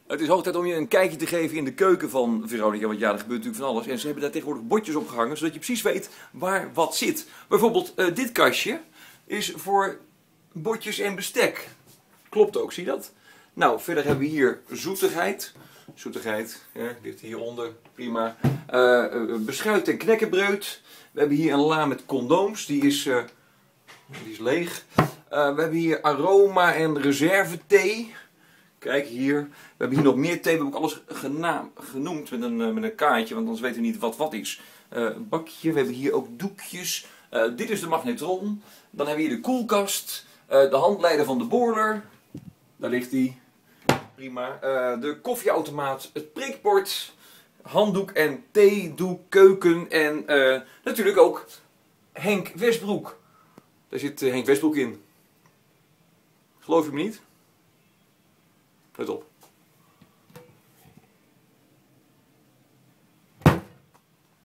Het is hoog tijd om je een kijkje te geven in de keuken van Veronica, want ja, er gebeurt natuurlijk van alles. En ze hebben daar tegenwoordig bordjes op gehangen, zodat je precies weet waar wat zit. Bijvoorbeeld dit kastje is voor bordjes en bestek. Klopt ook, zie je dat? Nou, verder hebben we hier zoetigheid. Zoetigheid, ligt hieronder, prima. Beschuit en knekkenbreud. We hebben hier een la met condooms, die is leeg. We hebben hier aroma en reserve thee. Kijk hier. We hebben hier nog meer thee. We hebben ook alles genoemd met een kaartje, want anders weten we niet wat is. Een bakje. We hebben hier ook doekjes. Dit is de magnetron. Dan hebben we hier de koelkast. De handleider van de boiler. Daar ligt die. Prima. De koffieautomaat. Het prikbord. Handdoek en theedoek. Keuken. En natuurlijk ook Henk Westbroek. Daar zit Henk Westbroek in. Geloof je me niet? Let op.